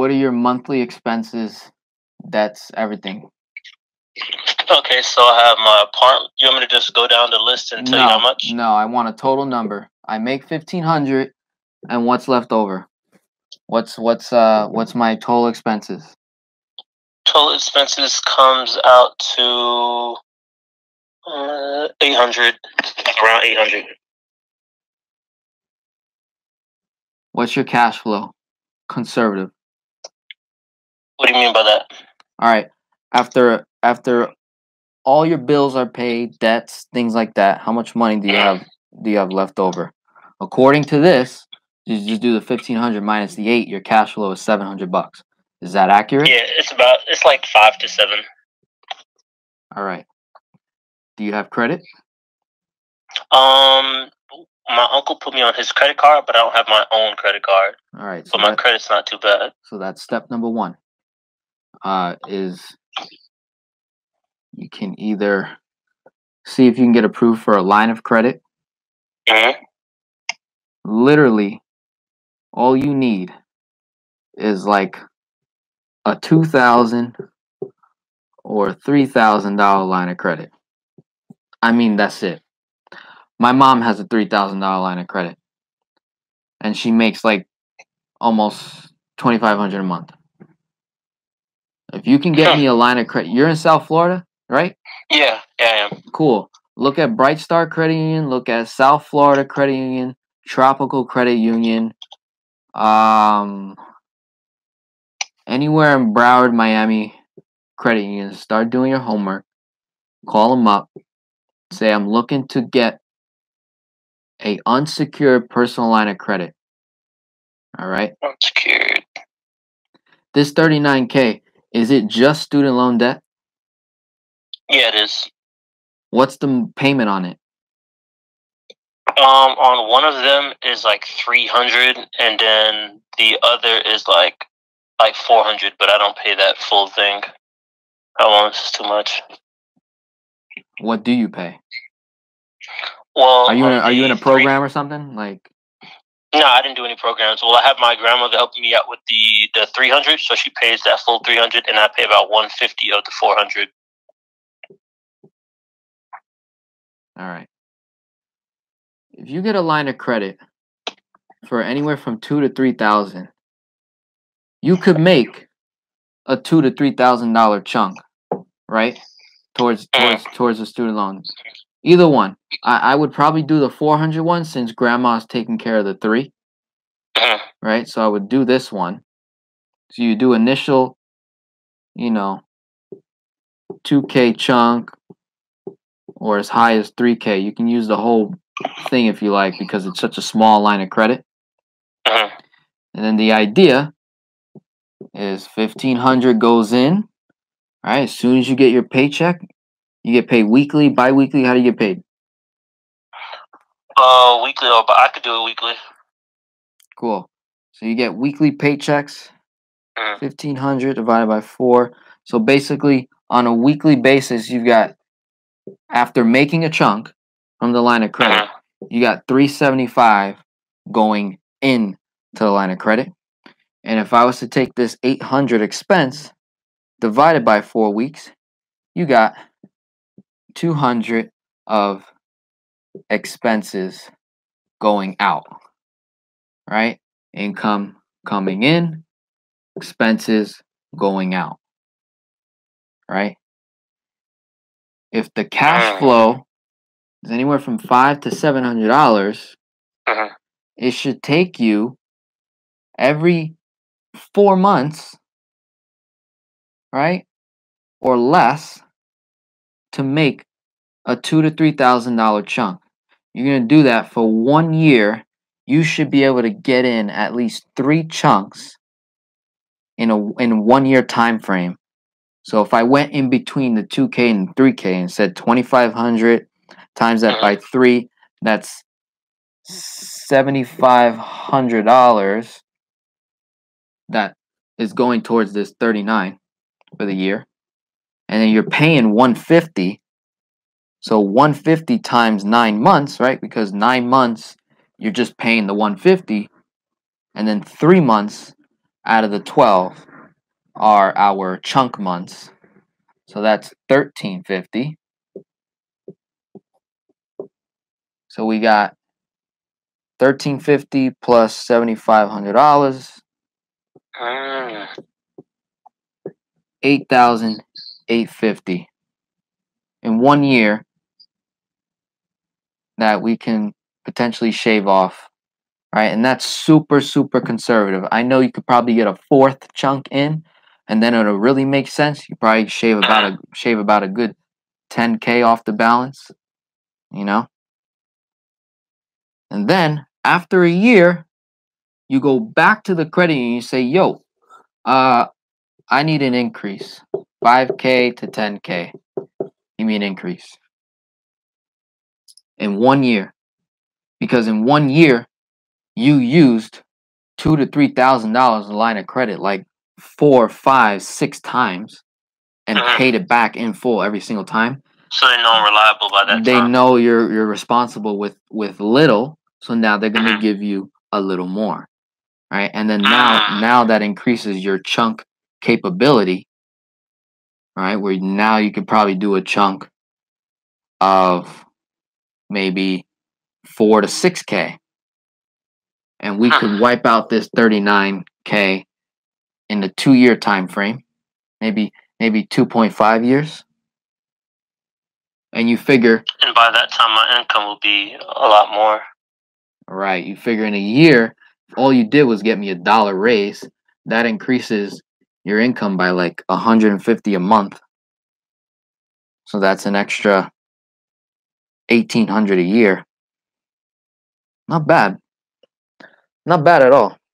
What are your monthly expenses? That's everything. Okay, so I have my apartment. You want me to just go down the list and tell you how much? No, I want a total number. I make $1,500, and what's left over? What's my total expenses? Total expenses comes out to 800, around 800. What's your cash flow? Conservative. What do you mean by that? All right. After all your bills are paid, debts, things like that, how much money do you have left over? According to this, you just do the 1,500 minus the 8. Your cash flow is $700. Is that accurate? Yeah, it's like 5 to 7. All right. Do you have credit? My uncle put me on his credit card, but I don't have my own credit card. All right. So my credit's not too bad. So that's step number 1. Is you can either see if you can get approved for a line of credit. Mm-hmm. Literally, all you need is like a $2,000 or $3,000 line of credit. I mean, that's it. My mom has a $3,000 line of credit, and she makes like almost $2,500 a month. If you can get me a line of credit, you're in South Florida, right? Yeah, I am. Cool. Look at Bright Star Credit Union. Look at South Florida Credit Union, Tropical Credit Union. Anywhere in Broward, Miami, credit unions. Start doing your homework. Call them up. Say, I'm looking to get a unsecured personal line of credit. All right. Unsecured. This $39K, is it just student loan debt? Yeah, it is. What's the payment on it? On one of them is like 300, and then the other is like 400. But I don't pay that full thing. That one's too much. What do you pay? Well, are you in a program or something like? No, I didn't do any programs. Well, I have my grandmother helping me out with the 300, so she pays that full 300, and I pay about 150 of the 400. All right. If you get a line of credit for anywhere from $2,000 to $3,000, you could make a $2,000 to $3,000 chunk, right? Towards the student loan. Either one. I would probably do the 400 one since grandma's taking care of the 3. Right? So I would do this one. So you do initial, 2K chunk or as high as 3K. You can use the whole thing if you like because it's such a small line of credit. And then the idea is 1,500 goes in. All right, as soon as you get your paycheck, you get paid weekly, bi-weekly. How do you get paid? Weekly, but I could do it weekly. Cool. So you get weekly paychecks. 1,500 divided by 4. So basically, on a weekly basis, you've got, after making a chunk from the line of credit, you got $375 going in to the line of credit. And if I was to take this 800 expense divided by 4 weeks, you got 200 of expenses going out, right? Income coming in, expenses going out, right? If the cash flow is anywhere from $500 to $700, it should take you every 4 months, right, or less, to make a $2,000 to $3,000 chunk. You're gonna do that for 1 year. You should be able to get in at least 3 chunks in a 1 year time frame. So if I went in between the 2K and 3K and said 2,500 times that by 3, that's $7,500 that is going towards this 39 for the year. And then you're paying 150. So 150 times 9 months, right? Because 9 months you're just paying the 150, and then 3 months out of the 12 are our chunk months. So that's $1,350. So we got $1,350 plus $7,500. $8,850 in 1 year that we can potentially shave off, right? And that's super, super conservative. I know you could probably get a fourth chunk in, and then it'll really make sense. You probably shave about a good 10K off the balance, you know? And then after a year, you go back to the credit union and you say, yo, I need an increase. 5K to 10K. Give me an increase. In 1 year. Because in 1 year, you used $2,000 to $3,000 in line of credit like 4, 5, 6 times and paid it back in full every single time. So they know I'm reliable by that time. They know you're responsible with little, so now they're gonna give you a little more. Right? And then now that increases your chunk capability, right? Where now you could probably do a chunk of maybe 4 to 6K. And we could wipe out this 39K in the 2-year time frame, maybe 2.5 years. And you figure, and by that time my income will be a lot more. Right, you figure in a year, all you did was get me $1 raise. That increases your income by like $150 a month. So that's an extra $1,800 a year. Not bad. Not bad at all.